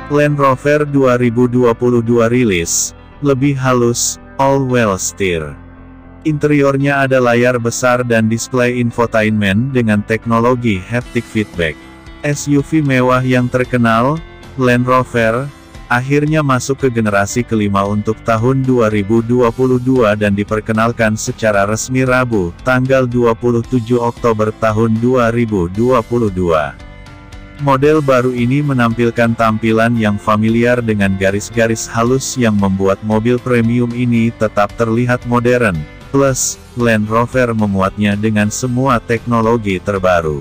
Land Rover 2022 rilis, lebih halus, all-wheel steer. Interiornya ada layar besar dan display infotainment dengan teknologi haptic feedback. SUV mewah yang terkenal, Land Rover, akhirnya masuk ke generasi kelima untuk tahun 2022 dan diperkenalkan secara resmi Rabu, tanggal 27 Oktober tahun 2022. Model baru ini menampilkan tampilan yang familiar dengan garis-garis halus yang membuat mobil premium ini tetap terlihat modern. Plus, Land Rover memuatnya dengan semua teknologi terbaru.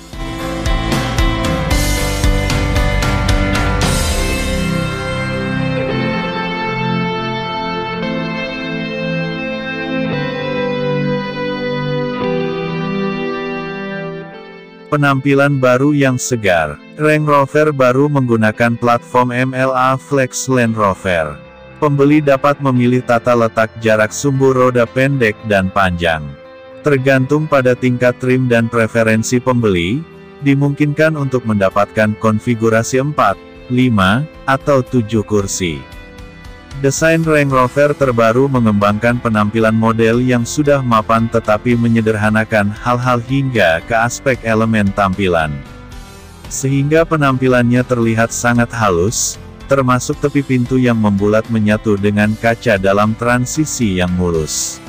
Penampilan baru yang segar. Range Rover baru menggunakan platform MLA Flex Land Rover. Pembeli dapat memilih tata letak jarak sumbu roda pendek dan panjang. Tergantung pada tingkat trim dan preferensi pembeli, dimungkinkan untuk mendapatkan konfigurasi 4, 5, atau 7 kursi. Desain Range Rover terbaru mengembangkan penampilan model yang sudah mapan tetapi menyederhanakan hal-hal hingga ke aspek elemen tampilan. Sehingga penampilannya terlihat sangat halus, termasuk tepi pintu yang membulat menyatu dengan kaca dalam transisi yang mulus.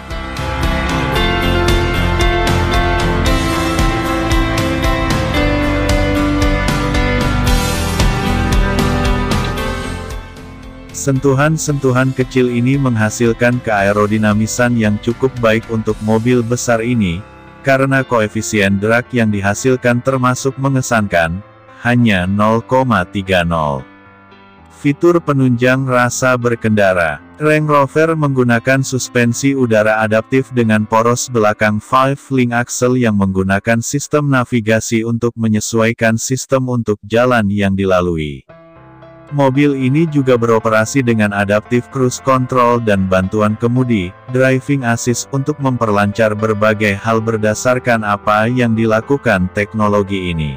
Sentuhan-sentuhan kecil ini menghasilkan keaerodinamisan yang cukup baik untuk mobil besar ini, karena koefisien drag yang dihasilkan termasuk mengesankan, hanya 0,30. Fitur penunjang rasa berkendara. Range Rover menggunakan suspensi udara adaptif dengan poros belakang 5-link axle yang menggunakan sistem navigasi untuk menyesuaikan sistem untuk jalan yang dilalui. Mobil ini juga beroperasi dengan adaptive cruise control dan bantuan kemudi, driving assist untuk memperlancar berbagai hal berdasarkan apa yang dilakukan teknologi ini.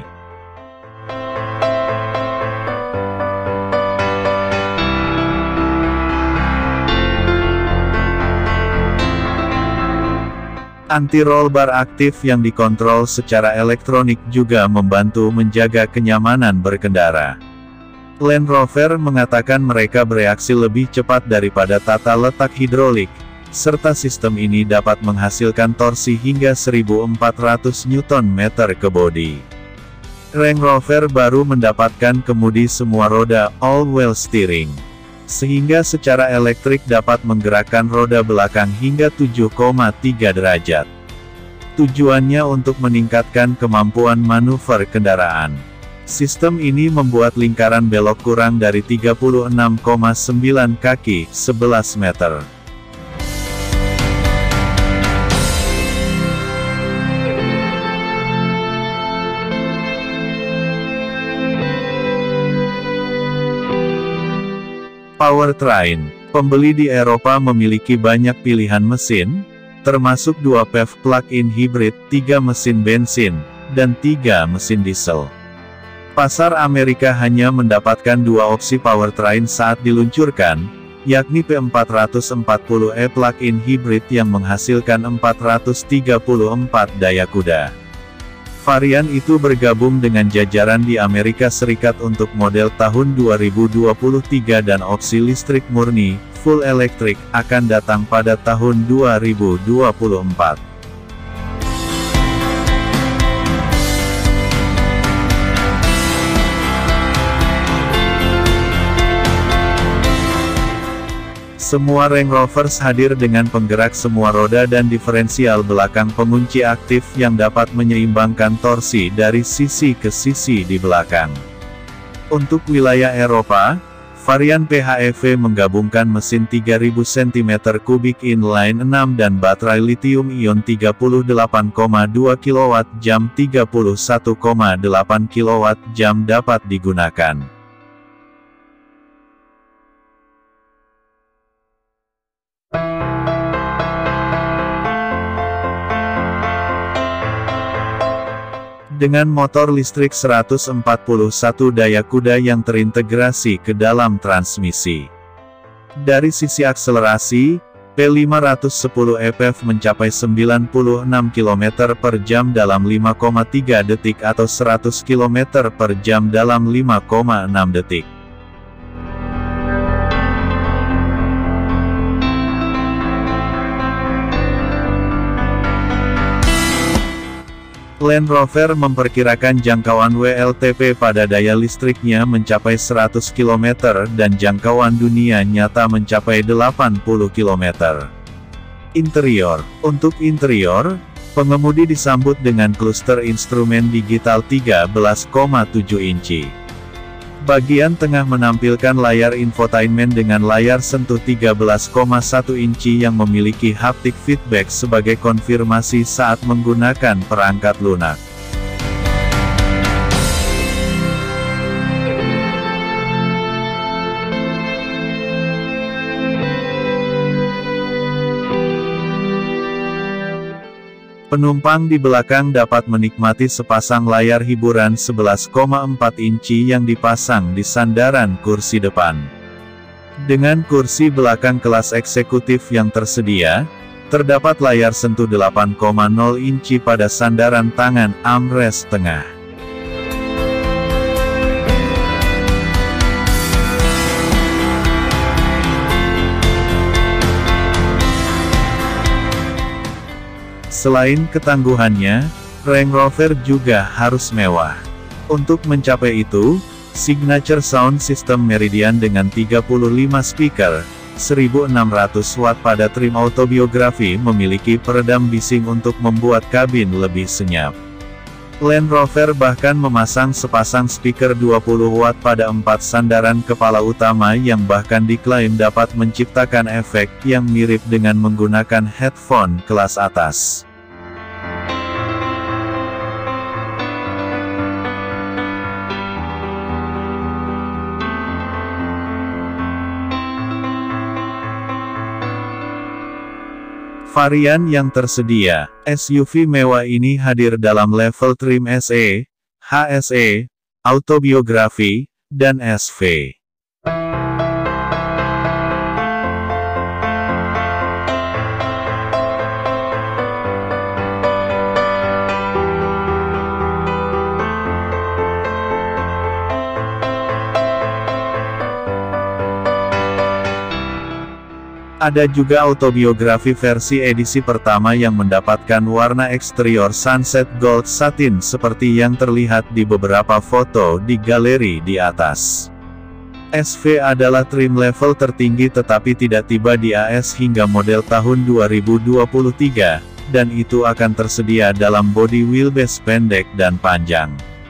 Anti-roll bar aktif yang dikontrol secara elektronik juga membantu menjaga kenyamanan berkendara. Land Rover mengatakan mereka bereaksi lebih cepat daripada tata letak hidrolik, serta sistem ini dapat menghasilkan torsi hingga 1400 Nm ke bodi. Range Rover baru mendapatkan kemudi semua roda, all-wheel steering. Sehingga secara elektrik dapat menggerakkan roda belakang hingga 7,3 derajat. Tujuannya untuk meningkatkan kemampuan manuver kendaraan. Sistem ini membuat lingkaran belok kurang dari 36,9 kaki, 11 meter. Powertrain. Pembeli di Eropa memiliki banyak pilihan mesin, termasuk 2 PHEV plug-in hybrid, 3 mesin bensin, dan 3 mesin diesel. Pasar Amerika hanya mendapatkan 2 opsi powertrain saat diluncurkan, yakni P440e plug-in hybrid yang menghasilkan 434 daya kuda. Varian itu bergabung dengan jajaran di Amerika Serikat untuk model tahun 2023 dan opsi listrik murni, full electric, akan datang pada tahun 2024. Semua Range Rovers hadir dengan penggerak semua roda dan diferensial belakang pengunci aktif yang dapat menyeimbangkan torsi dari sisi ke sisi di belakang. Untuk wilayah Eropa, varian PHEV menggabungkan mesin 3000 cm3 inline 6 dan baterai lithium-ion 38,2 kWh 31,8 kWh dapat digunakan. Dengan motor listrik 141 daya kuda yang terintegrasi ke dalam transmisi. Dari sisi akselerasi, P510 EPF mencapai 96 km per jam dalam 5,3 detik atau 100 km per jam dalam 5,6 detik. Land Rover memperkirakan jangkauan WLTP pada daya listriknya mencapai 100 km dan jangkauan dunia nyata mencapai 80 km. Interior. Untuk interior, pengemudi disambut dengan kluster instrumen digital 13,7 inci. Bagian tengah menampilkan layar infotainment dengan layar sentuh 13,1 inci yang memiliki haptic feedback sebagai konfirmasi saat menggunakan perangkat lunak. Penumpang di belakang dapat menikmati sepasang layar hiburan 11,4 inci yang dipasang di sandaran kursi depan. Dengan kursi belakang kelas eksekutif yang tersedia, terdapat layar sentuh 8,0 inci pada sandaran tangan armrest tengah. Selain ketangguhannya, Range Rover juga harus mewah. Untuk mencapai itu, Signature Sound System Meridian dengan 35 speaker, 1600 watt pada trim autobiografi memiliki peredam bising untuk membuat kabin lebih senyap. Land Rover bahkan memasang sepasang speaker 20 watt pada 4 sandaran kepala utama yang bahkan diklaim dapat menciptakan efek yang mirip dengan menggunakan headphone kelas atas. Varian yang tersedia, SUV mewah ini hadir dalam level trim SE, HSE, Autobiografi, dan SV. Ada juga autobiografi versi edisi pertama yang mendapatkan warna eksterior sunset gold satin seperti yang terlihat di beberapa foto di galeri di atas. SV adalah trim level tertinggi tetapi tidak tiba di AS hingga model tahun 2023, dan itu akan tersedia dalam bodi wheelbase pendek dan panjang.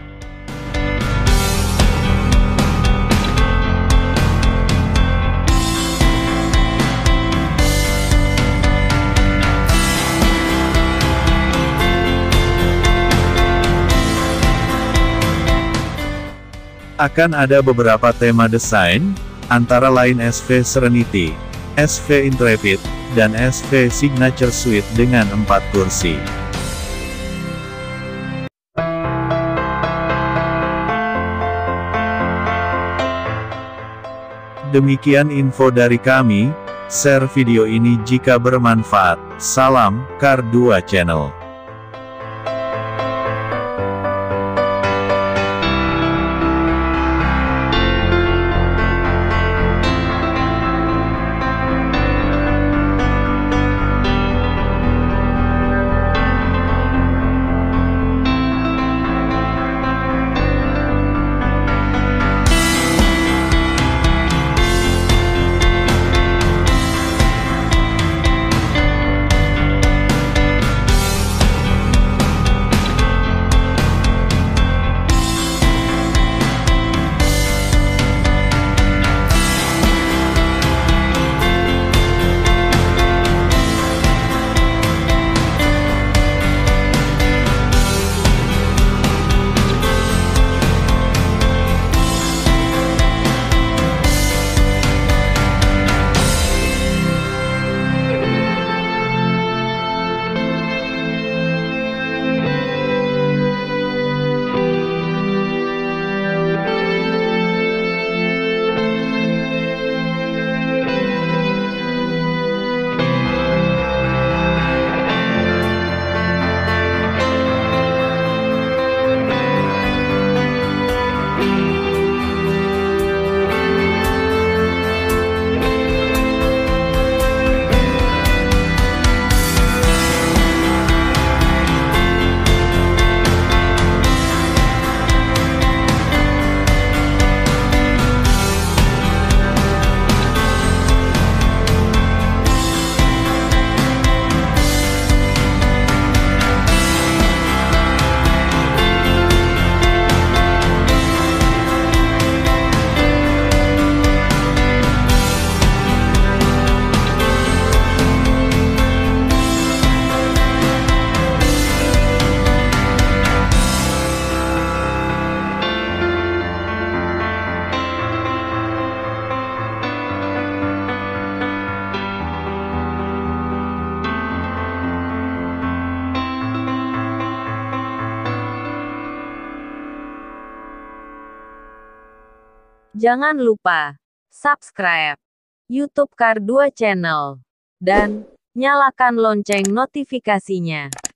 Akan ada beberapa tema desain, antara lain SV Serenity, SV Intrepid, dan SV Signature Suite dengan 4 kursi. Demikian info dari kami, share video ini jika bermanfaat. Salam, Car 2 Channel. Jangan lupa subscribe YouTube Kar 2 Channel dan nyalakan lonceng notifikasinya.